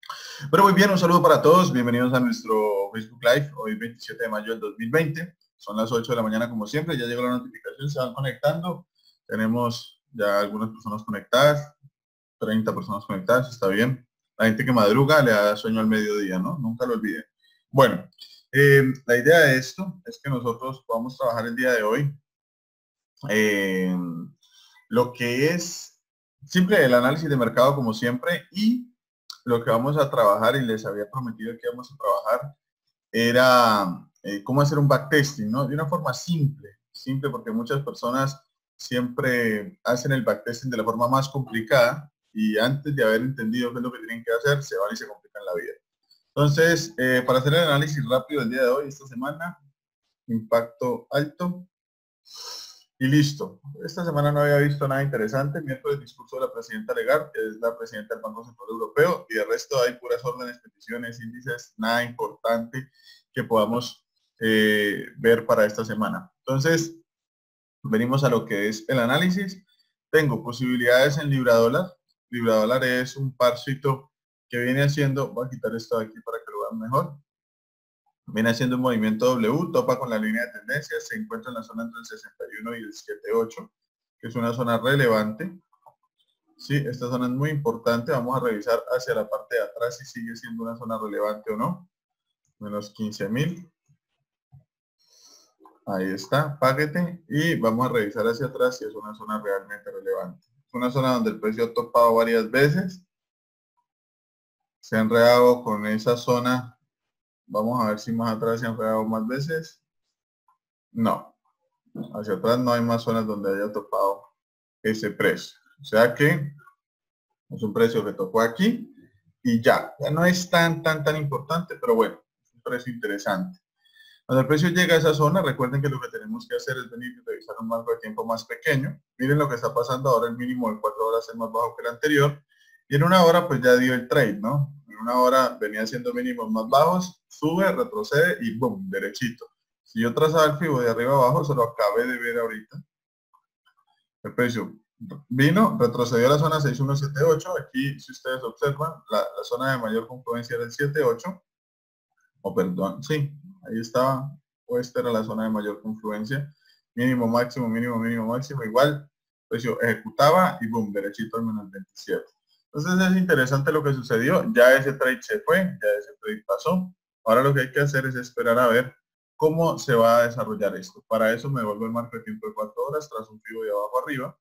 Pero muy bien, un saludo para todos. Bienvenidos a nuestro Facebook Live, hoy 27 de mayo del 2020. Son las 8 de la mañana como siempre, ya llegó la notificación, se van conectando. Tenemos ya algunas personas conectadas, 30 personas conectadas, está bien. La gente que madruga le da sueño al mediodía, ¿no? Nunca lo olviden. Bueno, la idea de esto es que nosotros podamos trabajar el día de hoy eh, lo que es simple el análisis de mercado como siempre, y lo que vamos a trabajar, y les había prometido que íbamos a trabajar, era cómo hacer un backtesting, ¿no? De una forma simple, porque muchas personas siempre hacen el backtesting de la forma más complicada y antes de haber entendido qué es lo que tienen que hacer, se van y se complican la vida. Entonces, para hacer el análisis rápido del día de hoy, esta semana, impacto alto, y listo. Esta semana no había visto nada interesante. Miércoles, discurso de la presidenta Lagarde, que es la presidenta del Banco Central Europeo, y de resto hay puras órdenes, peticiones, índices, nada importante que podamos ver para esta semana. Entonces, venimos a lo que es el análisis. Tengo posibilidades en Libra Dólar. Libra Dólar es un parcito que viene haciendo, voy a quitar esto de aquí para que lo vean mejor. Viene haciendo un movimiento W, topa con la línea de tendencia, se encuentra en la zona entre el 61 y el 78, que es una zona relevante. Sí, esta zona es muy importante. Vamos a revisar hacia la parte de atrás si sigue siendo una zona relevante o no. Menos 15.000. Ahí está, paquete. Y vamos a revisar hacia atrás si es una zona realmente relevante. Es una zona donde el precio ha topado varias veces. Se ha enredado con esa zona. Vamos a ver si más atrás se ha enredado más veces. No. Hacia atrás no hay más zonas donde haya topado ese precio. O sea que es un precio que tocó aquí y ya no es tan importante, pero bueno, es un precio interesante. Cuando el precio llega a esa zona, recuerden que lo que tenemos que hacer es venir y revisar un marco de tiempo más pequeño. Miren lo que está pasando ahora, el mínimo de 4 horas es más bajo que el anterior. Y en una hora pues ya dio el trade, ¿no? En una hora venía haciendo mínimos más bajos, sube, retrocede y boom, derechito. Si yo trazaba el fibo de arriba abajo, se lo acabé de ver ahorita. El precio vino, retrocedió a la zona 6178. Aquí, si ustedes observan, la zona de mayor confluencia era el 78. O perdón, sí, ahí estaba. O esta era la zona de mayor confluencia. Mínimo, máximo, mínimo, mínimo, máximo. Igual, el precio ejecutaba y boom, derechito al menos 27. Entonces es interesante lo que sucedió. Ya ese trade se fue, ya ese trade pasó. Ahora lo que hay que hacer es esperar a ver cómo se va a desarrollar esto. Para eso me vuelvo el marco de tiempo de 4 horas tras un fibo de abajo arriba.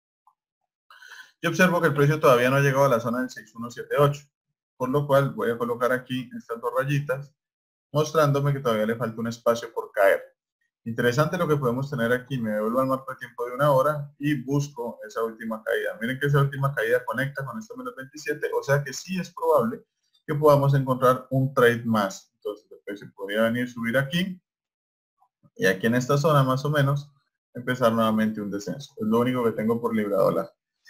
Y observo que el precio todavía no ha llegado a la zona del 6178. Por lo cual voy a colocar aquí estas dos rayitas, mostrándome que todavía le falta un espacio por caer. Interesante lo que podemos tener aquí. Me devuelvo al marco de tiempo de una hora y busco esa última caída. Miren que esa última caída conecta con este menos 27, o sea que sí es probable que podamos encontrar un trade más. Entonces el precio podría venir, subir aquí, y aquí en esta zona más o menos empezar nuevamente un descenso. Es lo único que tengo por Libra Dólar.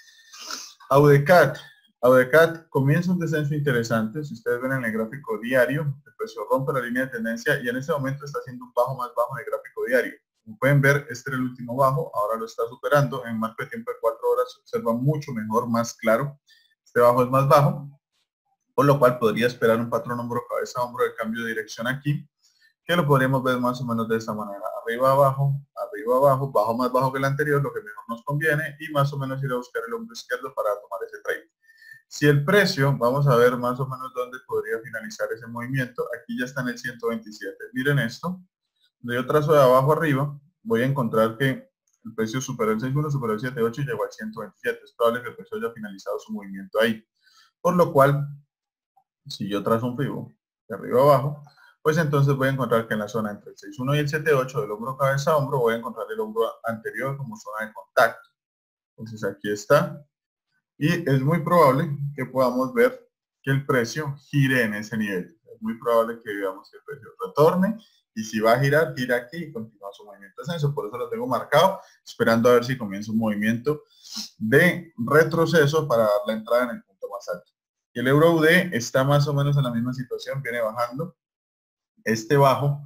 Audecat comienza un descenso interesante. Si ustedes ven en el gráfico diario, el precio rompe la línea de tendencia y en ese momento está haciendo un bajo más bajo en el gráfico diario. Como pueden ver, este era el último bajo, ahora lo está superando. En marco de tiempo de 4 horas se observa mucho mejor, más claro. Este bajo es más bajo, por lo cual podría esperar un patrón hombro cabeza hombro de cambio de dirección aquí, que lo podríamos ver más o menos de esta manera: arriba abajo, bajo más bajo que el anterior, lo que mejor nos conviene, y más o menos ir a buscar el hombro izquierdo para tomar ese trade. Si el precio, vamos a ver más o menos dónde podría finalizar ese movimiento. Aquí ya está en el 127. Miren esto. De yo trazo de abajo arriba, voy a encontrar que el precio superó el 61, superó el 78 y llegó al 127. Es probable que el precio haya finalizado su movimiento ahí. Por lo cual, si yo trazo un fibo de arriba abajo, pues entonces voy a encontrar que en la zona entre el 61 y el 78 del hombro cabeza hombro, voy a encontrar el hombro anterior como zona de contacto. Entonces aquí está. Y es muy probable que podamos ver que el precio gire en ese nivel. Es muy probable que veamos que el precio retorne, y si va a girar, gira aquí y continúa su movimiento de ascenso. Por eso lo tengo marcado, esperando a ver si comienza un movimiento de retroceso para dar la entrada en el punto más alto. Y el euro UD está más o menos en la misma situación, viene bajando. Este bajo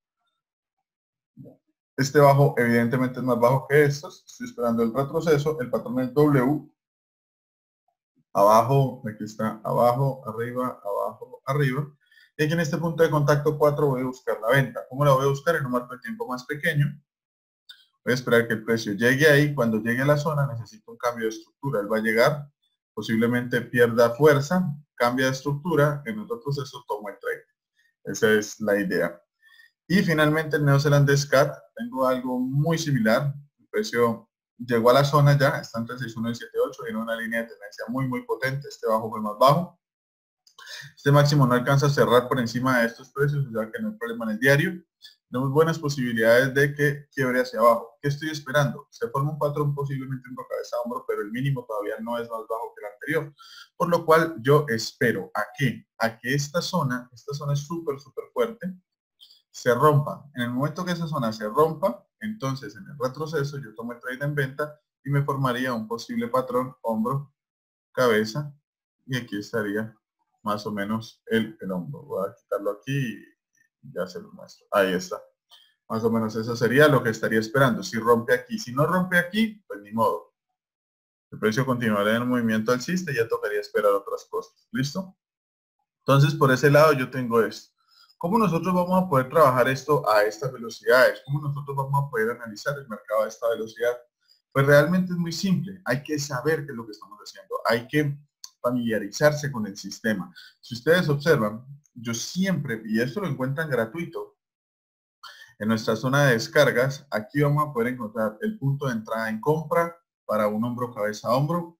evidentemente es más bajo que estos. Estoy esperando el retroceso, el patrón del W. abajo, aquí está, abajo, arriba, abajo, arriba. Y aquí en este punto de contacto 4 voy a buscar la venta. ¿Cómo la voy a buscar? En un marco de tiempo más pequeño. Voy a esperar que el precio llegue ahí. Cuando llegue a la zona necesito un cambio de estructura. Él va a llegar, posiblemente pierda fuerza, cambia de estructura, en otro proceso tomo el trade. Esa es la idea. Y finalmente el neozelandés CAT, tengo algo muy similar. El precio llegó a la zona ya, está entre 61 y 78, viene una línea de tendencia muy potente. Este bajo fue más bajo. Este máximo no alcanza a cerrar por encima de estos precios, ya que no hay problema en el diario. Tenemos buenas posibilidades de que quiebre hacia abajo. ¿Qué estoy esperando? Se forma un patrón posiblemente en cabeza a hombro, pero el mínimo todavía no es más bajo que el anterior. Por lo cual yo espero a que esta zona es súper fuerte, se rompa. En el momento que esa zona se rompa, entonces en el retroceso yo tomo el trade en venta y me formaría un posible patrón hombro, cabeza, y aquí estaría más o menos el hombro. Voy a quitarlo aquí y ya se lo muestro. Ahí está. Más o menos eso sería lo que estaría esperando. Si rompe aquí, si no rompe aquí, pues ni modo. El precio continuará en el movimiento alcista y ya tocaría esperar otras cosas. ¿Listo? Entonces, por ese lado yo tengo esto. ¿Cómo nosotros vamos a poder trabajar esto a estas velocidades? ¿Cómo nosotros vamos a poder analizar el mercado a esta velocidad? Pues realmente es muy simple. Hay que saber qué es lo que estamos haciendo. Hay que familiarizarse con el sistema. Si ustedes observan, yo siempre, y esto lo encuentran gratuito, en nuestra zona de descargas, aquí vamos a poder encontrar el punto de entrada en compra para un hombro, cabeza, hombro.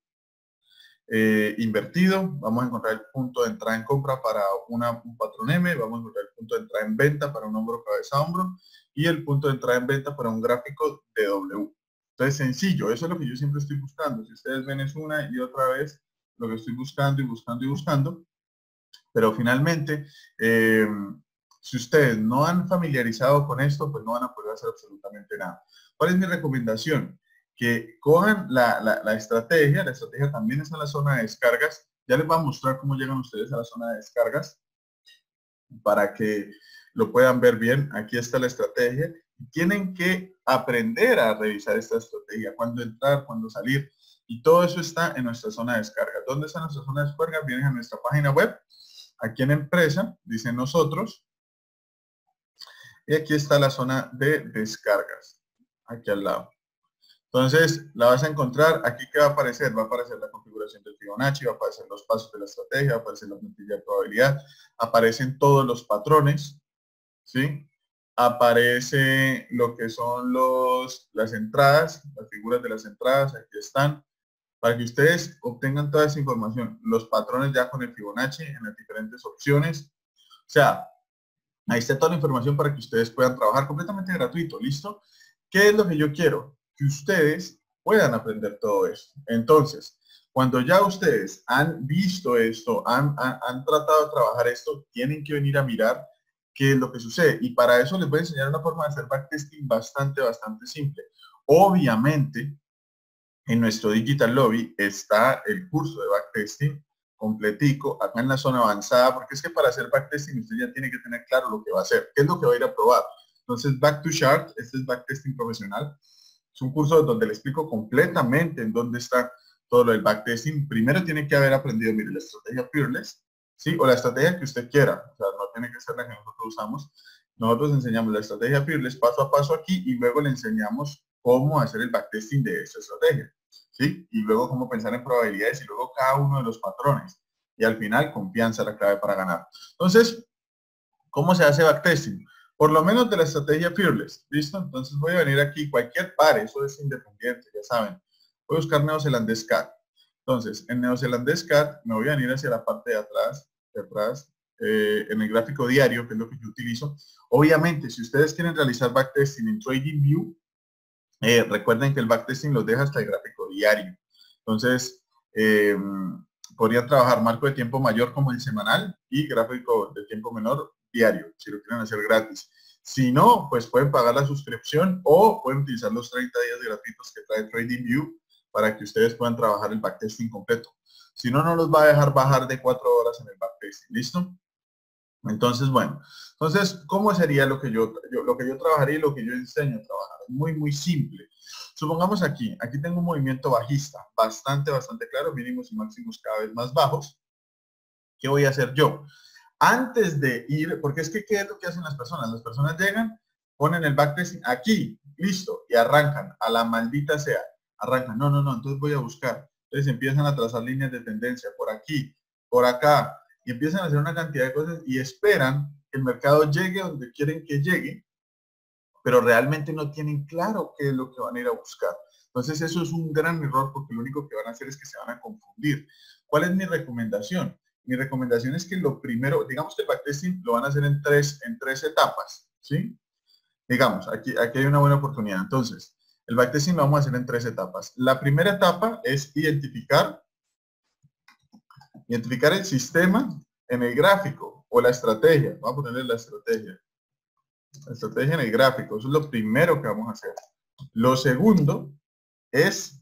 Invertido, vamos a encontrar el punto de entrada en compra para un patrón M, vamos a encontrar el punto de entrada en venta para un hombro, cabeza, hombro y el punto de entrada en venta para un gráfico de W. Entonces, sencillo, eso es lo que yo siempre estoy buscando. Si ustedes ven, es una y otra vez lo que estoy buscando y buscando y buscando, pero finalmente, si ustedes no han familiarizado con esto, pues no van a poder hacer absolutamente nada. ¿Cuál es mi recomendación? Que cojan la estrategia también está en la zona de descargas. Ya les voy a mostrar cómo llegan ustedes a la zona de descargas para que lo puedan ver bien. Aquí está la estrategia. Tienen que aprender a revisar esta estrategia, cuándo entrar, cuándo salir. Y todo eso está en nuestra zona de descargas. ¿Dónde está nuestra zona de descargas? Vienen a nuestra página web. Aquí en empresa, dice nosotros. Y aquí está la zona de descargas. Aquí al lado. Entonces, la vas a encontrar, aquí ¿qué va a aparecer? Va a aparecer la configuración del Fibonacci, va a aparecer los pasos de la estrategia, va a aparecer la plantilla de probabilidad, aparecen todos los patrones, ¿sí? Aparece lo que son las entradas, las figuras de las entradas, aquí están, para que ustedes obtengan toda esa información, los patrones ya con el Fibonacci en las diferentes opciones. O sea, ahí está toda la información para que ustedes puedan trabajar completamente gratuito, ¿listo? ¿Qué es lo que yo quiero? Que ustedes puedan aprender todo esto. Entonces, cuando ya ustedes han visto esto, han tratado de trabajar esto, tienen que venir a mirar qué es lo que sucede. Y para eso les voy a enseñar una forma de hacer backtesting bastante simple. Obviamente, en nuestro Digital Lobby está el curso de backtesting completico, acá en la zona avanzada, porque es que para hacer backtesting usted ya tiene que tener claro lo que va a hacer, qué es lo que va a ir a probar. Entonces, Back to Chart, este es backtesting profesional. Es un curso donde le explico completamente en dónde está todo lo del backtesting. Primero tiene que haber aprendido, mire, la estrategia Fearless, ¿sí? O la estrategia que usted quiera, o sea, no tiene que ser la que nosotros usamos. Nosotros enseñamos la estrategia Fearless paso a paso aquí y luego le enseñamos cómo hacer el backtesting de esa estrategia, ¿sí? Y luego cómo pensar en probabilidades y luego cada uno de los patrones. Y al final, confianza, la clave para ganar. Entonces, ¿cómo se hace backtesting? Por lo menos de la estrategia Fearless, ¿listo? Entonces voy a venir aquí, cualquier par, eso es independiente, ya saben. Voy a buscar neozelandés CAT. Entonces, en neozelandés CAT me voy a venir hacia la parte de atrás, en el gráfico diario, que es lo que yo utilizo. Obviamente, si ustedes quieren realizar backtesting en TradingView, recuerden que el backtesting los deja hasta el gráfico diario. Entonces, podrían trabajar marco de tiempo mayor como el semanal y gráfico de tiempo menor diario, si lo quieren hacer gratis. Si no, pues pueden pagar la suscripción o pueden utilizar los 30 días gratuitos que trae TradingView para que ustedes puedan trabajar el backtesting completo. Si no, no los va a dejar bajar de 4 horas en el backtesting. ¿Listo? Entonces, bueno, entonces, ¿cómo sería lo que lo que yo trabajaría y lo que yo enseño a trabajar? Muy, muy simple. Supongamos aquí tengo un movimiento bajista, bastante claro, mínimos y máximos cada vez más bajos. ¿Qué voy a hacer yo? Antes de ir, porque es que, ¿qué es lo que hacen las personas? Las personas llegan, ponen el backtesting aquí, listo, y arrancan, a la maldita sea, arrancan. No, entonces voy a buscar. Entonces empiezan a trazar líneas de tendencia por aquí, por acá, y empiezan a hacer una cantidad de cosas y esperan que el mercado llegue donde quieren que llegue, pero realmente no tienen claro qué es lo que van a ir a buscar. Entonces eso es un gran error porque lo único que van a hacer es que se van a confundir. ¿Cuál es mi recomendación? Mi recomendación es que lo primero, digamos que el backtesting lo van a hacer en tres etapas, ¿sí? Digamos, aquí hay una buena oportunidad. Entonces, el backtesting lo vamos a hacer en tres etapas. La primera etapa es identificar el sistema en el gráfico o la estrategia. Vamos a ponerle la estrategia. La estrategia en el gráfico, eso es lo primero que vamos a hacer. Lo segundo es,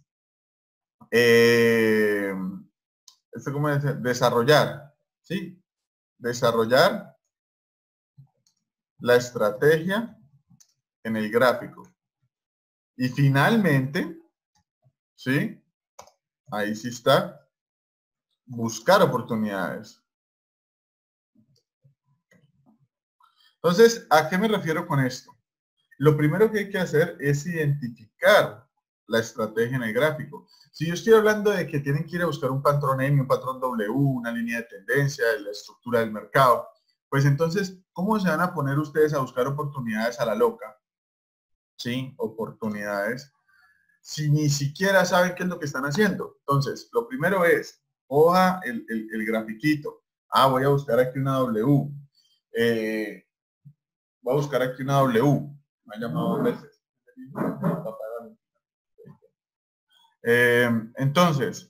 ¿cómo es? Desarrollar, ¿sí? Desarrollar la estrategia en el gráfico. Y finalmente, ¿sí? Ahí sí está, buscar oportunidades. Entonces, ¿a qué me refiero con esto? Lo primero que hay que hacer es identificar la estrategia en el gráfico. Si yo estoy hablando de que tienen que ir a buscar un patrón M, un patrón W, una línea de tendencia, la estructura del mercado, pues entonces, ¿cómo se van a poner ustedes a buscar oportunidades a la loca? ¿Sí? Oportunidades. Si ni siquiera saben qué es lo que están haciendo. Entonces, lo primero es, coja el grafiquito. Ah, voy a buscar aquí una W. Voy a buscar aquí una W. Me ha llamado dos veces. Entonces,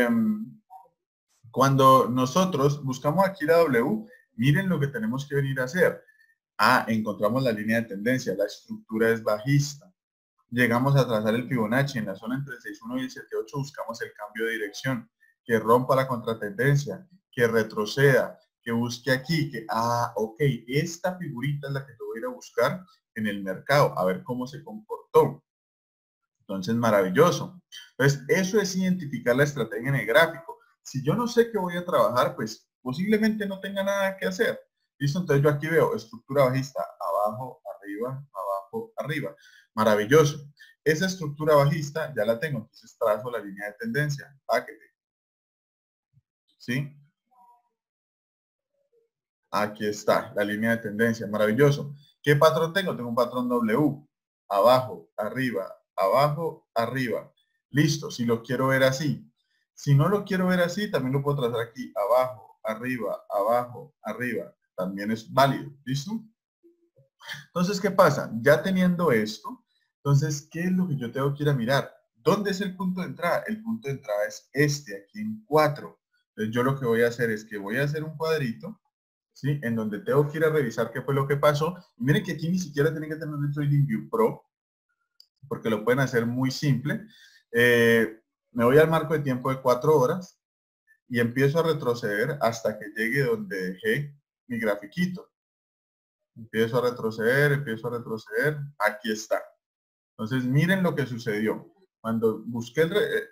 cuando nosotros buscamos aquí la W, miren lo que tenemos que venir a hacer. Ah, encontramos la línea de tendencia, la estructura es bajista. Llegamos a trazar el Fibonacci en la zona entre el 6.1 y el 7.8, buscamos el cambio de dirección, que rompa la contratendencia, que retroceda, que busque aquí, ok, esta figurita es la que yo voy a ir a buscar en el mercado, a ver cómo se comportó. Entonces, maravilloso. Entonces, eso es identificar la estrategia en el gráfico. Si yo no sé qué voy a trabajar, pues posiblemente no tenga nada que hacer. ¿Listo? Entonces yo aquí veo estructura bajista, abajo, arriba, abajo, arriba. Maravilloso. Esa estructura bajista ya la tengo, entonces trazo la línea de tendencia. Paquete. ¿Sí? Aquí está, la línea de tendencia. Maravilloso. ¿Qué patrón tengo? Tengo un patrón W. Abajo, arriba, abajo, arriba. Listo, si lo quiero ver así. Si no lo quiero ver así, también lo puedo trazar aquí. Abajo, arriba, abajo, arriba. También es válido. ¿Listo? Entonces, ¿qué pasa? Ya teniendo esto, entonces, ¿qué es lo que yo tengo que ir a mirar? ¿Dónde es el punto de entrada? El punto de entrada es este, aquí en 4. Entonces, yo lo que voy a hacer es que voy a hacer un cuadrito, ¿sí? En donde tengo que ir a revisar qué fue lo que pasó. Y miren que aquí ni siquiera tienen que tener el TradingView Pro, porque lo pueden hacer muy simple. Me voy al marco de tiempo de 4 horas y empiezo a retroceder hasta que llegue donde dejé mi grafiquito. Empiezo a retroceder, aquí está. Entonces, miren lo que sucedió. Cuando busqué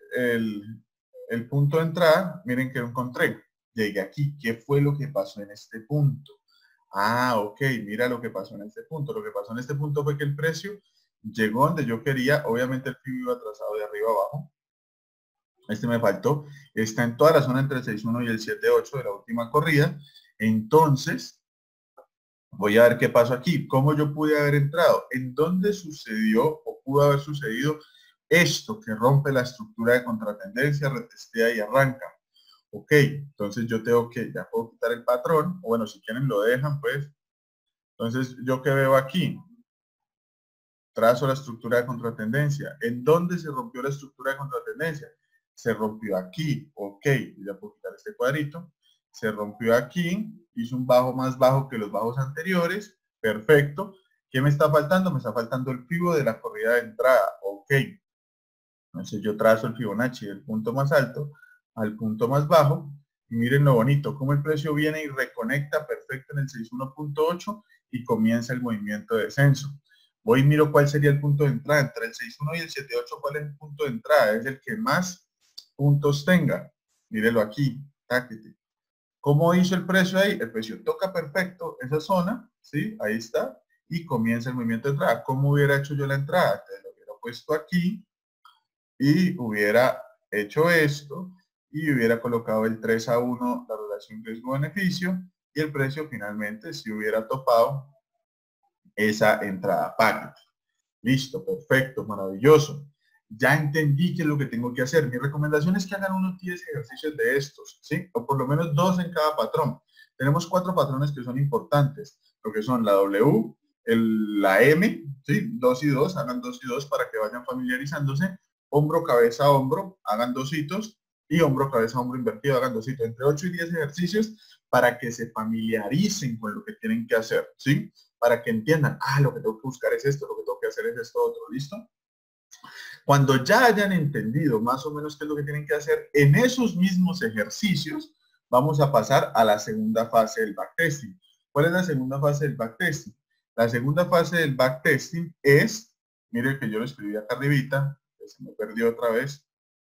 el punto de entrada, miren que lo encontré. Llegué aquí. ¿Qué fue lo que pasó en este punto? Ah, ok, mira lo que pasó en este punto. Lo que pasó en este punto fue que el precio llegó donde yo quería. Obviamente el FIBO iba trazado de arriba abajo. Este me faltó. Está en toda la zona entre el 6.1 y el 7.8 de la última corrida. Entonces, voy a ver qué pasó aquí. ¿Cómo yo pude haber entrado? ¿En dónde sucedió o pudo haber sucedido esto que rompe la estructura de contratendencia, retestea y arranca? Ok, entonces yo tengo que, ya puedo quitar el patrón, o bueno, si quieren lo dejan, pues. Entonces, ¿yo qué veo aquí? Trazo la estructura de contratendencia. ¿En dónde se rompió la estructura de contratendencia? Se rompió aquí, ok, ya puedo quitar este cuadrito. Se rompió aquí, hizo un bajo más bajo que los bajos anteriores, perfecto. ¿Qué me está faltando? Me está faltando el pivo de la corrida de entrada, ok. Entonces yo trazo el Fibonacci del punto más alto al punto más bajo. Y miren lo bonito, cómo el precio viene y reconecta perfecto en el 61.8 y comienza el movimiento de descenso. Voy y miro cuál sería el punto de entrada. Entre el 6.1 y el 7.8, ¿cuál es el punto de entrada? Es el que más puntos tenga. Mírelo aquí. Táquete. ¿Cómo hizo el precio ahí? El precio toca perfecto esa zona, ¿sí? Ahí está. Y comienza el movimiento de entrada. ¿Cómo hubiera hecho yo la entrada? Te lo hubiera puesto aquí y hubiera hecho esto y hubiera colocado el 3-1, la relación riesgo-beneficio, y el precio finalmente si hubiera topado esa entrada packet. Listo, perfecto, maravilloso. Ya entendí qué es lo que tengo que hacer. Mi recomendación es que hagan unos 10 ejercicios de estos, ¿sí? O por lo menos 2 en cada patrón. Tenemos 4 patrones que son importantes, lo que son la W, la M, ¿sí? 2 y 2, hagan 2 y 2 para que vayan familiarizándose. Hombro, cabeza, hombro, hagan 2 hitos. Y hombro, cabeza, hombro invertido, hagan 2 hitos. Entre 8 y 10 ejercicios para que se familiaricen con lo que tienen que hacer, ¿sí? Para que entiendan, lo que tengo que buscar es esto, lo que tengo que hacer es esto otro, ¿listo? Cuando ya hayan entendido más o menos qué es lo que tienen que hacer, en esos mismos ejercicios vamos a pasar a la segunda fase del backtesting. ¿Cuál es la segunda fase del backtesting? La segunda fase del backtesting es, mire que yo lo escribí acá arribita, que se me perdió otra vez.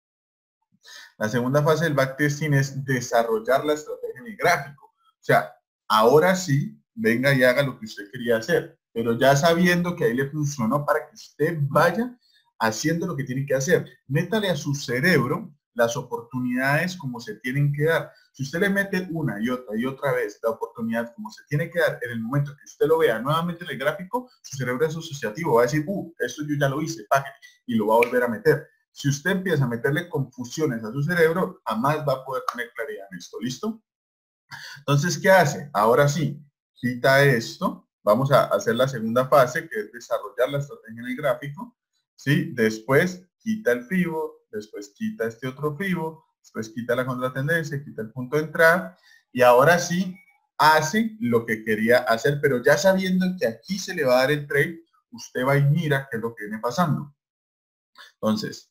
La segunda fase del backtesting es desarrollar la estrategia en el gráfico. O sea, ahora sí, venga y haga lo que usted quería hacer, pero ya sabiendo que ahí le funcionó para que usted vaya haciendo lo que tiene que hacer. Métale a su cerebro las oportunidades como se tienen que dar. Si usted le mete una y otra vez la oportunidad como se tiene que dar en el momento que usted lo vea nuevamente en el gráfico, su cerebro es asociativo, va a decir, esto yo ya lo hice, y lo va a volver a meter. Si usted empieza a meterle confusiones a su cerebro, jamás va a poder tener claridad en esto, ¿listo? Entonces, ¿qué hace? Ahora sí, quita esto. Vamos a hacer la segunda fase, que es desarrollar la estrategia en el gráfico. ¿Sí? Después quita el FIBO, después quita este otro FIBO, después quita la contratendencia, quita el punto de entrada. Y ahora sí, hace lo que quería hacer, pero ya sabiendo que aquí se le va a dar el trade, usted va y mira qué es lo que viene pasando. Entonces,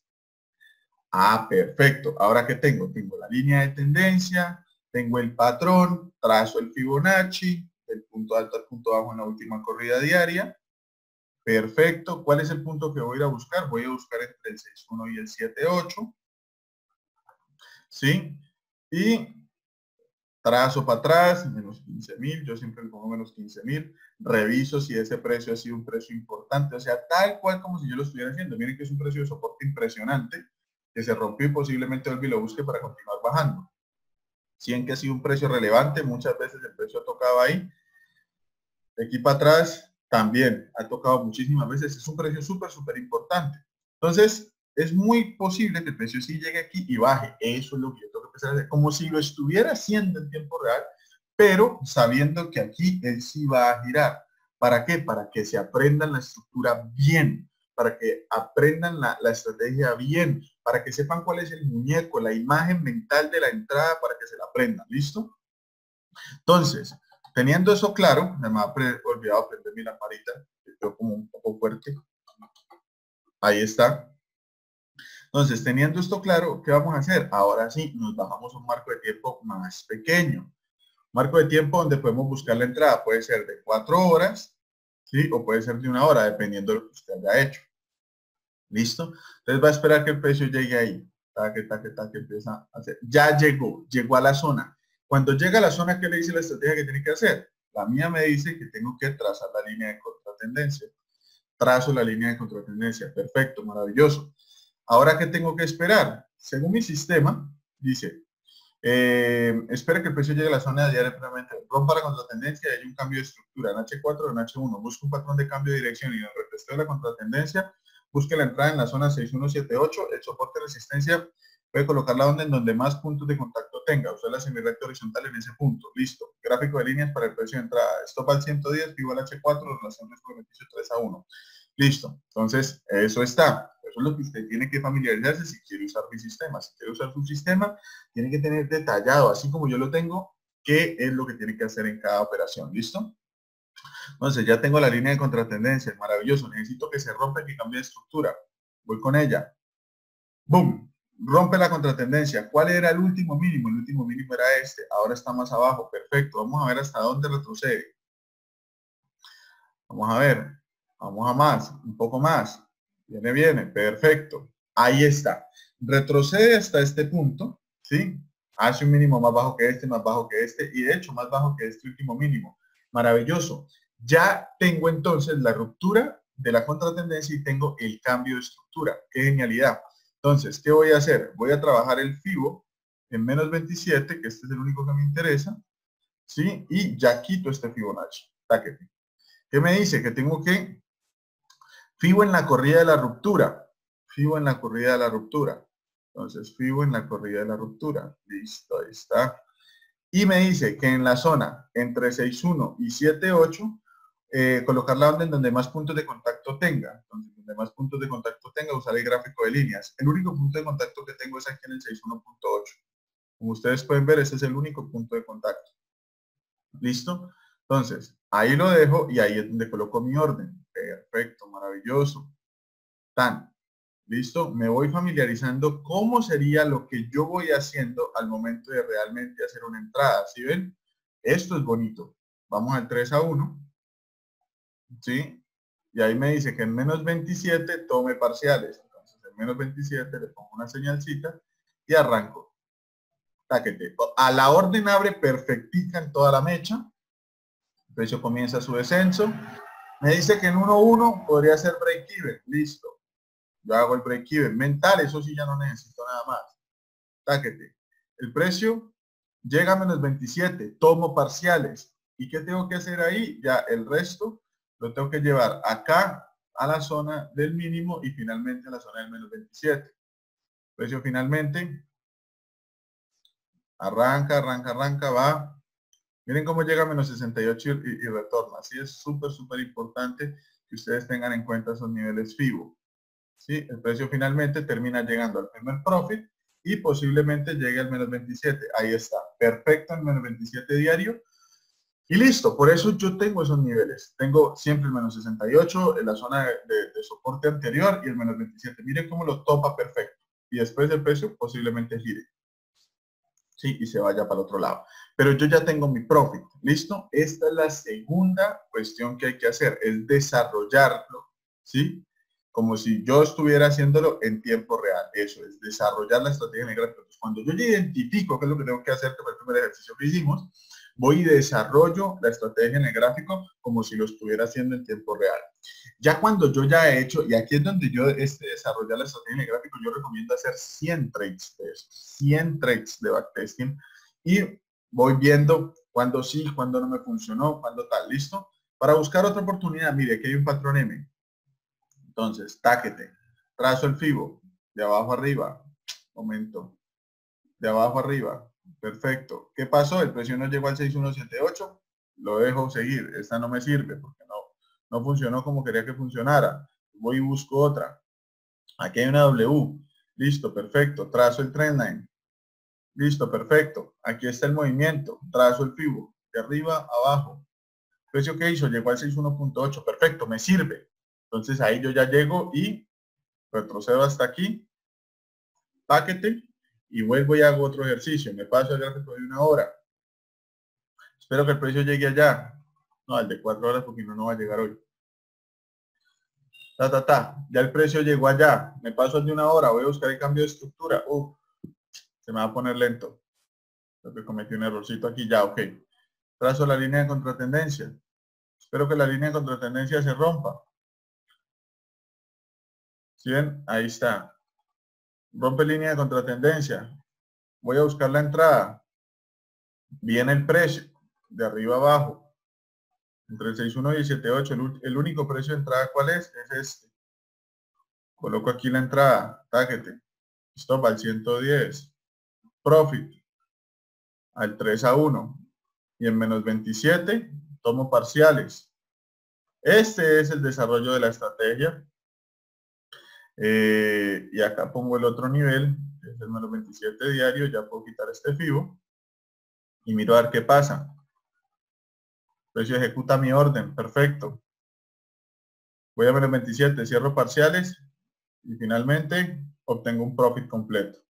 perfecto. Ahora, ¿qué tengo? Tengo la línea de tendencia, tengo el patrón, trazo el Fibonacci, el punto alto al punto bajo en la última corrida diaria. Perfecto. ¿Cuál es el punto que voy a ir a buscar? Voy a buscar entre el 6.1 y el 7.8. ¿Sí? Y trazo para atrás, menos 15.000. Yo siempre le pongo menos 15.000. Reviso si ese precio ha sido un precio importante. O sea, tal cual como si yo lo estuviera haciendo. Miren que es un precio de soporte impresionante, que se rompió y posiblemente vuelva y lo busque para continuar bajando. Si en que ha sido un precio relevante, muchas veces el precio ha tocado ahí. De aquí para atrás también ha tocado muchísimas veces. Es un precio súper importante. Entonces, es muy posible que el precio sí llegue aquí y baje. Eso es lo que yo tengo que empezar a hacer. Como si lo estuviera haciendo en tiempo real, pero sabiendo que aquí él sí va a girar. ¿Para qué? Para que se aprendan la estructura bien, para que aprendan la estrategia bien, para que sepan cuál es el muñeco, la imagen mental de la entrada, para que se la aprendan. ¿Listo? Entonces, teniendo eso claro, me ha olvidado prender mi lamparita, que quedó como un poco fuerte. Ahí está. Entonces, teniendo esto claro, ¿qué vamos a hacer? Ahora sí, nos bajamos a un marco de tiempo más pequeño. Marco de tiempo donde podemos buscar la entrada. Puede ser de 4 horas, ¿sí? O puede ser de 1 hora, dependiendo de lo que usted haya hecho. ¿Listo? Entonces va a esperar que el precio llegue ahí. Taque, empieza a hacer. Ya llegó a la zona. Cuando llega a la zona, ¿qué le dice la estrategia que tiene que hacer? La mía me dice que tengo que trazar la línea de contratendencia. Trazo la línea de contratendencia. Perfecto, maravilloso. Ahora, ¿qué tengo que esperar? Según mi sistema, dice, espera que el precio llegue a la zona diaria previamente, rompa la contratendencia y hay un cambio de estructura en H4 o en H1. Busca un patrón de cambio de dirección y en el retesteo de la contratendencia, busque la entrada en la zona 6178, el soporte de resistencia, puede colocarla en donde más puntos de contacto tenga, usar la semirrecta horizontal en ese punto. Listo. Gráfico de líneas para el precio de entrada. Stop al 110, vivo al H4, relación riesgo-beneficio 3-1. Listo. Entonces, eso está. Eso es lo que usted tiene que familiarizarse si quiere usar mi sistema. Si quiere usar su sistema, tiene que tener detallado, así como yo lo tengo, qué es lo que tiene que hacer en cada operación. ¿Listo? Entonces, ya tengo la línea de contratendencia. Maravilloso. Necesito que se rompa y que cambie de estructura. Voy con ella. ¡Boom! Rompe la contratendencia. ¿Cuál era el último mínimo? El último mínimo era este. Ahora está más abajo. Perfecto. Vamos a ver hasta dónde retrocede. Vamos a ver. Vamos a más. Un poco más. Viene. Perfecto. Ahí está. Retrocede hasta este punto. ¿Sí? Hace un mínimo más bajo que este, más bajo que este. Y de hecho, más bajo que este último mínimo. Maravilloso. Ya tengo entonces la ruptura de la contratendencia y tengo el cambio de estructura. ¡Qué genialidad! Entonces, ¿qué voy a hacer? Voy a trabajar el FIBO en menos 27, que este es el único que me interesa, ¿sí? Y ya quito este Fibonacci. Táquete. ¿Qué me dice? Que tengo que FIBO en la corrida de la ruptura. FIBO en la corrida de la ruptura. Entonces, FIBO en la corrida de la ruptura. Listo, ahí está. Y me dice que en la zona entre 6.1 y 7.8, colocar la onda en donde más puntos de contacto tenga. Entonces, donde más puntos de contacto tenga, usar el gráfico de líneas. El único punto de contacto que tengo es aquí en el 6.1.8. Como ustedes pueden ver, ese es el único punto de contacto. ¿Listo? Entonces, ahí lo dejo y ahí es donde coloco mi orden. Perfecto, maravilloso. Tan. ¿Listo? Me voy familiarizando cómo sería lo que yo voy haciendo al momento de realmente hacer una entrada. ¿Sí ven? Esto es bonito. Vamos al 3-1. ¿Sí? Y ahí me dice que en menos 27 tome parciales. Entonces, en menos 27 le pongo una señalcita y arranco. Táquete. A la orden abre perfectica en toda la mecha. El precio comienza su descenso. Me dice que en 1-1 podría ser break-even. Listo. Yo hago el break-even mental, eso sí ya no necesito nada más. Táquete. El precio llega a menos 27, tomo parciales. ¿Y qué tengo que hacer ahí? Ya el resto lo tengo que llevar acá a la zona del mínimo y finalmente a la zona del menos 27. El precio finalmente arranca, va. Miren cómo llega a menos 68 y retorna. Así es súper importante que ustedes tengan en cuenta esos niveles FIBO. ¿Sí? El precio finalmente termina llegando al primer profit y posiblemente llegue al menos 27. Ahí está, perfecto en menos 27 diario. Y listo, por eso yo tengo esos niveles. Tengo siempre el menos 68 en la zona de soporte anterior y el menos 27. Miren cómo lo topa perfecto. Y después el precio posiblemente gire. Sí, y se vaya para el otro lado. Pero yo ya tengo mi profit, ¿listo? Esta es la segunda cuestión que hay que hacer, es desarrollarlo, ¿sí? Como si yo estuviera haciéndolo en tiempo real. Eso es, desarrollar la estrategia en el gráfico. Entonces, cuando yo ya identifico qué es lo que tengo que hacer, que fue el primer ejercicio que hicimos, voy y desarrollo la estrategia en el gráfico como si lo estuviera haciendo en tiempo real. Ya cuando yo ya he hecho, y aquí es donde yo desarrollar la estrategia en el gráfico, yo recomiendo hacer 100 trades de eso, 100 trades de backtesting y voy viendo cuándo sí, cuándo no me funcionó, cuándo tal, ¿listo? Para buscar otra oportunidad, mire, aquí hay un patrón M. Entonces, táquete, trazo el FIBO, de abajo arriba, momento, de abajo arriba, perfecto. ¿Qué pasó? El precio no llegó al 6178, lo dejo seguir, esta no me sirve porque no funcionó como quería que funcionara. Voy y busco otra. Aquí hay una W. Listo, perfecto. Trazo el trendline. Listo, perfecto. Aquí está el movimiento. Trazo el FIBO. De arriba, abajo. ¿Precio que hizo? Llegó al 61.8. Perfecto, me sirve. Entonces ahí yo ya llego y retrocedo hasta aquí. Paquete. Y vuelvo y hago otro ejercicio. Me paso el gráfico de 1 hora. Espero que el precio llegue allá. No, al de 4 horas porque no va a llegar hoy. Ya el precio llegó allá. Me paso al de 1 hora. Voy a buscar el cambio de estructura. Se me va a poner lento. Creo que cometí un errorcito aquí. Ya, ok. Trazo la línea de contratendencia. Espero que la línea de contratendencia se rompa. ¿Sí ven? Ahí está. Rompe línea de contratendencia. Voy a buscar la entrada. Viene el precio. De arriba abajo. Entre el 6.1 y el 7.8. El único precio de entrada, ¿cuál es? Es este. Coloco aquí la entrada. Táquete. Stop al 110. Profit al 3-1. Y en menos 27 tomo parciales. Este es el desarrollo de la estrategia. Y acá pongo el otro nivel, que es el menos 27 diario. Ya puedo quitar este FIBO. Y miro a ver qué pasa. El precio ejecuta mi orden. Perfecto. Voy a menos 27, cierro parciales. Y finalmente obtengo un profit completo.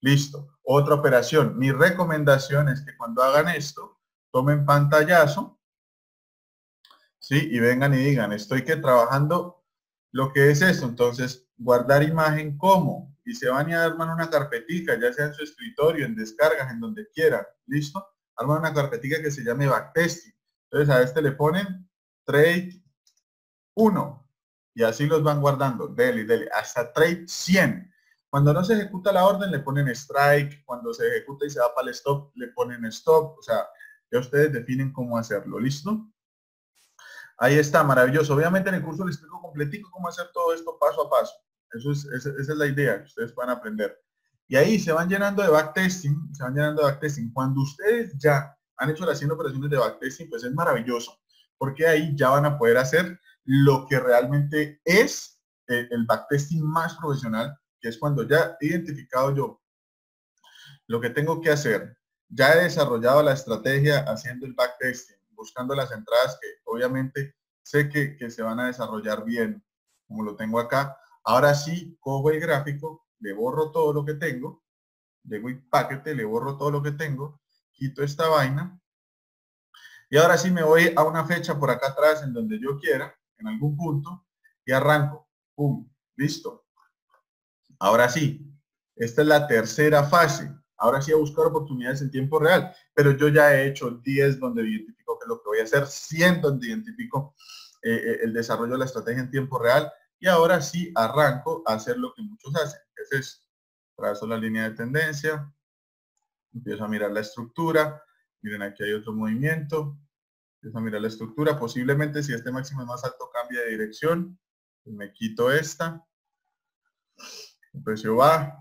Listo. Otra operación. Mi recomendación es que cuando hagan esto, tomen pantallazo, ¿sí? Y vengan y digan, estoy que trabajando lo que es esto. Entonces, guardar imagen como, y se van a armar una carpetica, ya sea en su escritorio, en descargas, en donde quieran. ¿Listo? Arman una carpetica que se llame backtesting. Entonces, a este le ponen trade 1 y así los van guardando, dele, hasta trade 100. Cuando no se ejecuta la orden le ponen strike, cuando se ejecuta y se va para el stop le ponen stop, o sea, ya ustedes definen cómo hacerlo, ¿listo? Ahí está, maravilloso. Obviamente en el curso les explico completico cómo hacer todo esto paso a paso. Esa es la idea, que ustedes puedan aprender. Y ahí se van llenando de backtesting, se van llenando de backtesting. Cuando ustedes ya han hecho las 100 operaciones de backtesting, pues es maravilloso, porque ahí ya van a poder hacer lo que realmente es el backtesting más profesional, que es cuando ya he identificado yo lo que tengo que hacer. Ya he desarrollado la estrategia haciendo el backtesting, buscando las entradas que obviamente sé que se van a desarrollar bien, como lo tengo acá. Ahora sí, cojo el gráfico, le borro todo lo que tengo, llego y paquete, le borro todo lo que tengo, quito esta vaina, y ahora sí me voy a una fecha por acá atrás en donde yo quiera, en algún punto, y arranco. ¡Pum! Listo. Ahora sí, esta es la tercera fase. Ahora sí a buscar oportunidades en tiempo real. Pero yo ya he hecho 10 donde identifico qué es lo que voy a hacer, 100 donde identifico el desarrollo de la estrategia en tiempo real. Y ahora sí arranco a hacer lo que muchos hacen. Es eso. Trazo la línea de tendencia. Empiezo a mirar la estructura. Miren, aquí hay otro movimiento. Empiezo a mirar la estructura. Posiblemente si este máximo es más alto cambia de dirección. Me quito esta. El precio va.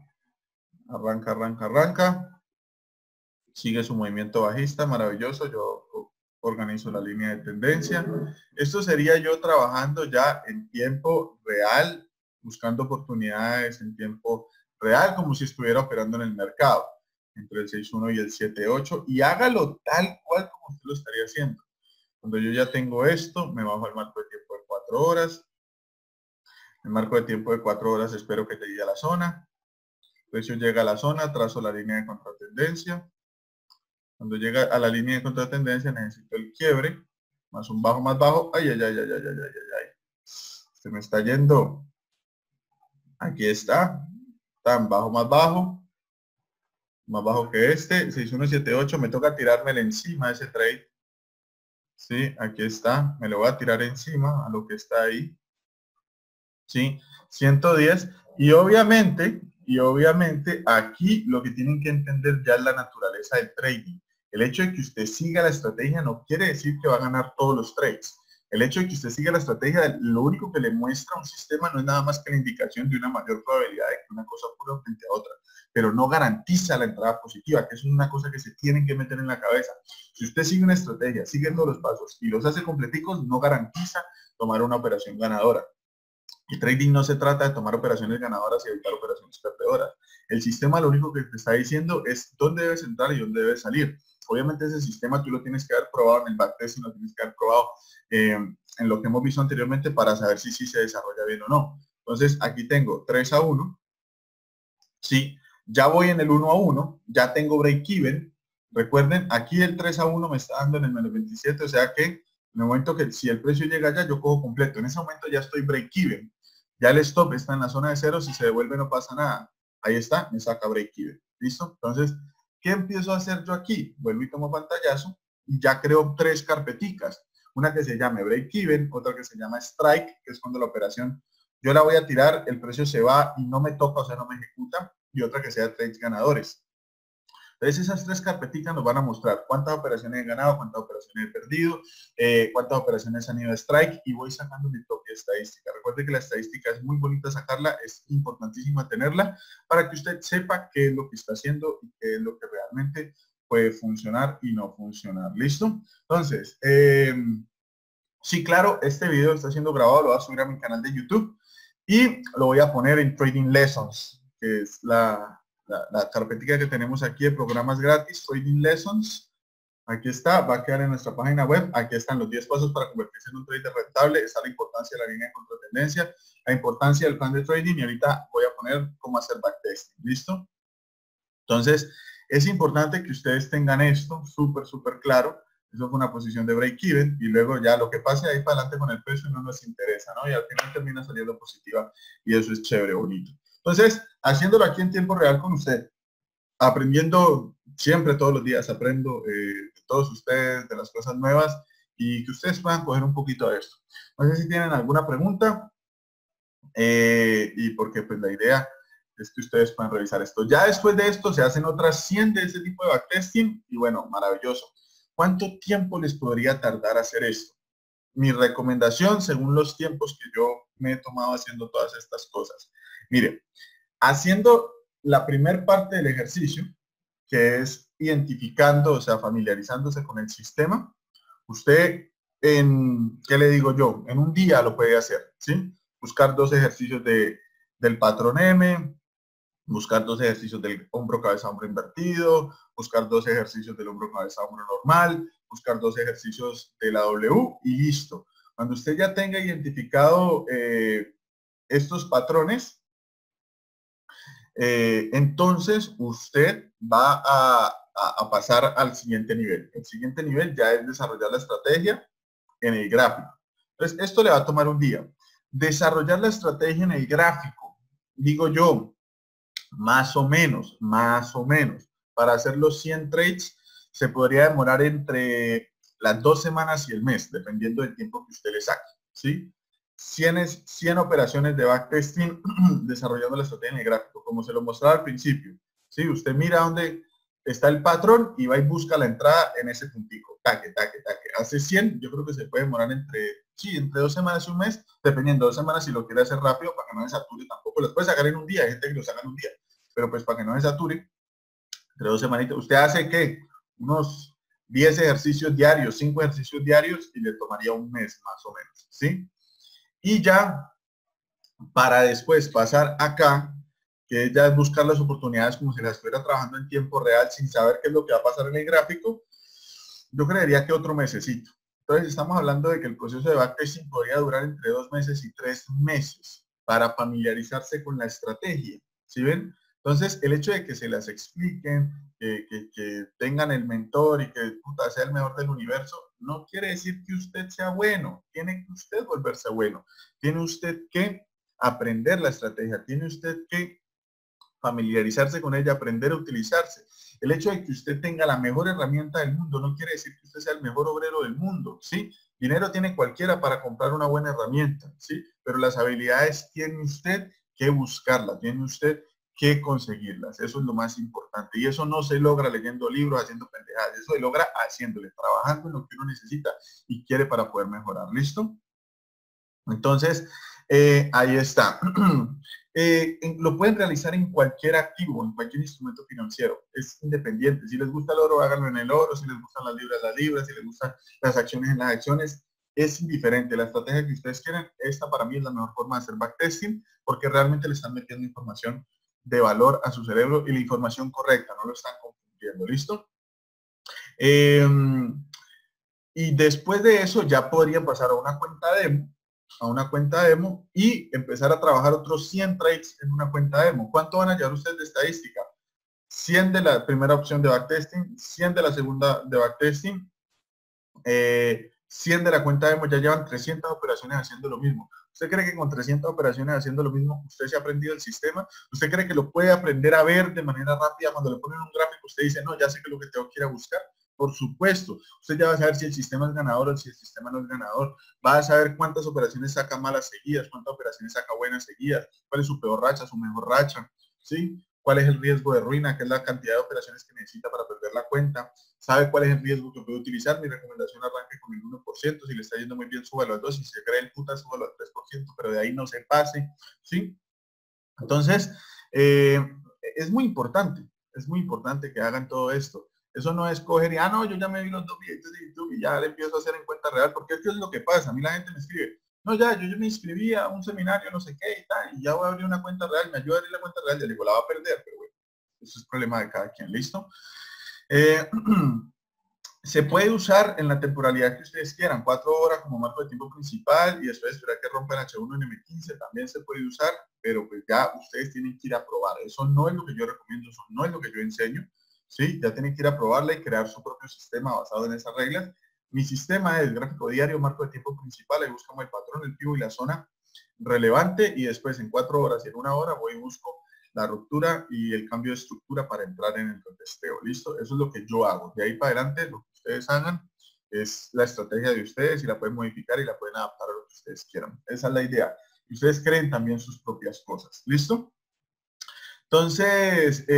Arranca. Sigue su movimiento bajista, maravilloso. Yo organizo la línea de tendencia. Esto sería yo trabajando ya en tiempo real, buscando oportunidades en tiempo real, como si estuviera operando en el mercado, entre el 6.1 y el 7.8, y hágalo tal cual como usted lo estaría haciendo. Cuando yo ya tengo esto, me bajo al marco de tiempo de 4 horas. El marco de tiempo de 4 horas espero que llegue a la zona. El precio llega a la zona, trazo la línea de contratendencia. Cuando llega a la línea de contratendencia necesito el quiebre, más un bajo más bajo. Ay. Se me está yendo. Aquí está. Tan bajo más bajo que este, 6178. Me toca tirármelo encima de ese trade. Sí, aquí está. Me lo voy a tirar encima a lo que está ahí. Sí, 110. Y obviamente aquí lo que tienen que entender ya es la naturaleza del trading. El hecho de que usted siga la estrategia no quiere decir que va a ganar todos los trades. El hecho de que usted siga la estrategia, lo único que le muestra un sistema no es nada más que la indicación de una mayor probabilidad de que una cosa ocurra frente a otra, pero no garantiza la entrada positiva, que es una cosa que se tienen que meter en la cabeza. Si usted sigue una estrategia, sigue todos los pasos y los hace completicos, no garantiza tomar una operación ganadora. El trading no se trata de tomar operaciones ganadoras y evitar operaciones perdedoras. El sistema lo único que te está diciendo es dónde debes entrar y dónde debes salir. Obviamente ese sistema tú lo tienes que haber probado en el backtesting, lo tienes que haber probado en lo que hemos visto anteriormente para saber si sí se desarrolla bien o no. Entonces aquí tengo 3-1. Sí, ya voy en el 1-1, ya tengo break-even. Recuerden, aquí el 3-1 me está dando en el menos 27, o sea que en el momento que si el precio llega allá, yo cojo completo. En ese momento ya estoy break-even. Ya el stop está en la zona de cero, si se devuelve no pasa nada. Ahí está, me saca break-even. ¿Listo? Entonces, ¿qué empiezo a hacer yo aquí? Vuelvo y tomo pantallazo y ya creo 3 carpeticas. Una que se llame break-even, otra que se llama strike, que es cuando la operación yo la voy a tirar, el precio se va y no me toca, o sea, no me ejecuta, y otra que sea trades ganadores. Entonces esas 3 carpeticas nos van a mostrar cuántas operaciones he ganado, cuántas operaciones he perdido, cuántas operaciones han ido a strike, y voy sacando mi propia estadística. Recuerde que la estadística es muy bonita sacarla, es importantísima tenerla para que usted sepa qué es lo que está haciendo y qué es lo que realmente puede funcionar y no funcionar. ¿Listo? Entonces, sí, claro, este video está siendo grabado, lo voy a subir a mi canal de YouTube y lo voy a poner en Trading Lessons, que es la carpetita que tenemos aquí de programas gratis, Trading Lessons. Aquí está, va a quedar en nuestra página web. Aquí están los 10 pasos para convertirse en un trader rentable. Está la importancia de la línea de contratendencia, la importancia del plan de trading, y ahorita voy a poner cómo hacer backtesting. ¿Listo? Entonces, es importante que ustedes tengan esto súper claro. Eso fue una posición de break-even y luego ya lo que pase ahí para adelante con el precio no nos interesa, ¿no? Y al final termina saliendo positiva y eso es chévere, bonito. Entonces, haciéndolo aquí en tiempo real con usted, aprendiendo siempre, todos los días, aprendo de todos ustedes, de las cosas nuevas y que ustedes puedan coger un poquito de esto. No sé si tienen alguna pregunta y porque pues la idea es que ustedes puedan revisar esto. Ya después de esto se hacen otras 100 de ese tipo de backtesting y bueno, maravilloso. ¿Cuánto tiempo les podría tardar hacer esto? Mi recomendación, según los tiempos que yo me he tomado haciendo todas estas cosas. Mire, haciendo la primer parte del ejercicio, que es identificando, o sea, familiarizándose con el sistema, usted ¿qué le digo yo? En un día lo puede hacer, ¿sí? Buscar 2 ejercicios del patrón M, buscar 2 ejercicios del hombro, cabeza, hombro invertido, buscar 2 ejercicios del hombro, cabeza, hombro normal, buscar 2 ejercicios de la W y listo. Cuando usted ya tenga identificado estos patrones, entonces usted va a pasar al siguiente nivel. El siguiente nivel ya es desarrollar la estrategia en el gráfico. Entonces, esto le va a tomar un día. Desarrollar la estrategia en el gráfico, digo yo, más o menos, para hacer los 100 trades se podría demorar entre las 2 semanas y el mes, dependiendo del tiempo que usted le saque, ¿sí? 100 operaciones de backtesting desarrollando la estrategia en el gráfico, como se lo mostraba al principio, ¿sí? Usted mira dónde está el patrón y va y busca la entrada en ese puntico, taque. Hace 100, yo creo que se puede demorar entre 2 semanas y un mes, dependiendo de 2 semanas si lo quiere hacer rápido para que no se sature tampoco. Los puede sacar en un día, hay gente que lo saca en un día, pero pues para que no se sature, entre 2 semanitas, usted hace ¿qué? Unos 10 ejercicios diarios, 5 ejercicios diarios y le tomaría un mes más o menos, ¿sí? Y ya para después pasar acá, que ya es buscar las oportunidades como si las estuviera trabajando en tiempo real sin saber qué es lo que va a pasar en el gráfico, yo creería que otro mesecito. Entonces estamos hablando de que el proceso de backtesting podría durar entre 2 meses y 3 meses para familiarizarse con la estrategia, ¿sí ven? Entonces el hecho de que se las expliquen, que tengan el mentor y que puta, sea el mejor del universo, no quiere decir que usted sea bueno, tiene que usted volverse bueno, tiene usted que aprender la estrategia, tiene usted que familiarizarse con ella, aprender a utilizarse. El hecho de que usted tenga la mejor herramienta del mundo no quiere decir que usted sea el mejor obrero del mundo, ¿sí? Dinero tiene cualquiera para comprar una buena herramienta, ¿sí? Pero las habilidades tiene usted que buscarlas, tiene usted que conseguirlas. Eso es lo más importante. Y eso no se logra leyendo libros, haciendo pendejadas. Eso se logra haciéndole, trabajando en lo que uno necesita y quiere para poder mejorar. ¿Listo? Entonces, ahí está. Lo pueden realizar en cualquier activo, en cualquier instrumento financiero. Es independiente. Si les gusta el oro, háganlo en el oro. Si les gustan las libras. Si les gustan las acciones, en las acciones. Es indiferente. La estrategia que ustedes quieren, esta para mí es la mejor forma de hacer backtesting porque realmente le están metiendo información de valor a su cerebro y la información correcta. No lo están confundiendo. ¿Listo? Y después de eso ya podrían pasar a una cuenta demo y empezar a trabajar otros 100 trades en una cuenta demo. ¿Cuánto van a llevar ustedes de estadística? 100 de la primera opción de backtesting, 100 de la segunda de backtesting, 100 de la cuenta demo, ya llevan 300 operaciones haciendo lo mismo. ¿Usted cree que con 300 operaciones haciendo lo mismo usted se ha aprendido el sistema? ¿Usted cree que lo puede aprender a ver de manera rápida? Cuando le ponen un gráfico usted dice, no, ya sé que lo que tengo que ir a buscar. Por supuesto, usted ya va a saber si el sistema es ganador o si el sistema no es ganador. Va a saber cuántas operaciones saca malas seguidas, cuántas operaciones saca buenas seguidas, cuál es su peor racha, su mejor racha, ¿sí? Cuál es el riesgo de ruina, que es la cantidad de operaciones que necesita para perder la cuenta. Sabe cuál es el riesgo que puede utilizar. Mi recomendación arranque con el 1%. Si le está yendo muy bien, súbalo al 2%. Si se cree el puta, súbalo al 3%, pero de ahí no se pase, ¿sí? Entonces, es muy importante que hagan todo esto. Eso no es coger y, no, yo ya me vi los 2 videos de YouTube y ya le empiezo a hacer en cuenta real, porque es que es lo que pasa. A mí la gente me escribe, no, ya, yo me inscribí a un seminario, no sé qué y tal, y ya voy a abrir una cuenta real, me ayuda a abrir la cuenta real, ya le digo, la va a perder, pero bueno, eso es problema de cada quien, ¿listo? Se puede usar en la temporalidad que ustedes quieran, 4 horas como marco de tiempo principal y después esperar que rompan H1 en M15, también se puede usar, pero pues ya ustedes tienen que ir a probar. Eso no es lo que yo recomiendo, eso no es lo que yo enseño, ¿sí? Ya tienen que ir a probarla y crear su propio sistema basado en esas reglas. Mi sistema es gráfico diario, marco de tiempo principal, ahí buscamos el patrón, el pivo y la zona relevante y después en 4 horas y en 1 hora voy y busco la ruptura y el cambio de estructura para entrar en el retesteo. ¿Listo? Eso es lo que yo hago. De ahí para adelante, lo que ustedes hagan es la estrategia de ustedes y la pueden modificar y la pueden adaptar a lo que ustedes quieran. Esa es la idea. Y ustedes creen también sus propias cosas. ¿Listo? Entonces,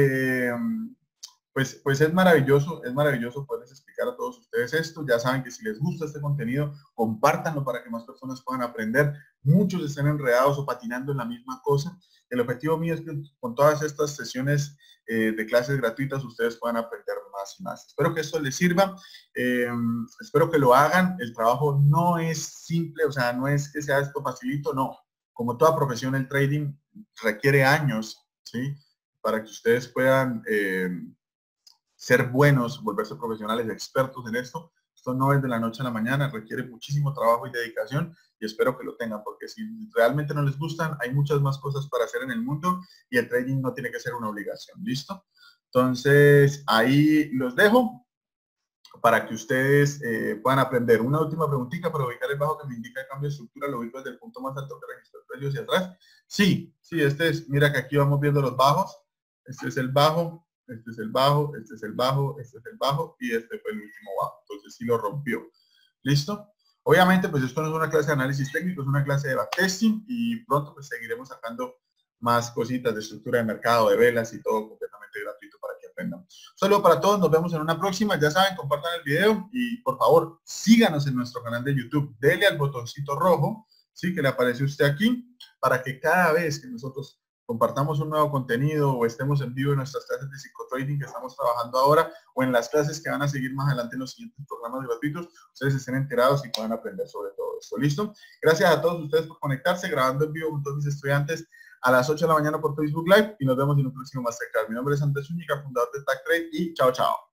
pues es maravilloso poderles explicar a todos ustedes esto. Ya saben que si les gusta este contenido, compártanlo para que más personas puedan aprender. Muchos estén enredados o patinando en la misma cosa. El objetivo mío es que con todas estas sesiones de clases gratuitas ustedes puedan aprender más y más. Espero que esto les sirva. Espero que lo hagan. El trabajo no es simple, o sea, no es que sea esto facilito, no. Como toda profesión, el trading requiere años, ¿sí? Para que ustedes puedan ser buenos, volverse profesionales, expertos en esto. Esto no es de la noche a la mañana, requiere muchísimo trabajo y dedicación y espero que lo tengan, porque si realmente no les gustan, hay muchas más cosas para hacer en el mundo y el trading no tiene que ser una obligación. ¿Listo? Entonces, ahí los dejo para que ustedes puedan aprender. Una última preguntita para ubicar el bajo que me indica el cambio de estructura, lo ubico desde el punto más alto que registró el precio hacia atrás. Sí, este es, mira que aquí vamos viendo los bajos. Este es el bajo, este es el bajo, este es el bajo, este es el bajo y este fue el último bajo. Entonces sí lo rompió. ¿Listo? Obviamente, pues esto no es una clase de análisis técnico, es una clase de backtesting y pronto pues seguiremos sacando más cositas de estructura de mercado, de velas y todo completamente gratuito para que aprendan. Un saludo para todos, nos vemos en una próxima. Ya saben, compartan el video y por favor síganos en nuestro canal de YouTube. Dele al botoncito rojo, sí, que le aparece a usted aquí, para que cada vez que nosotros compartamos un nuevo contenido o estemos en vivo en nuestras clases de psicotrading que estamos trabajando ahora o en las clases que van a seguir más adelante en los siguientes programas gratuitos, ustedes estén enterados y puedan aprender sobre todo esto. ¿Listo? Gracias a todos ustedes por conectarse, grabando en vivo con todos mis estudiantes a las 8 de la mañana por Facebook Live y nos vemos en un próximo Masterclass. Mi nombre es Andrés Zúñiga, fundador de TagTrade y chao, chao.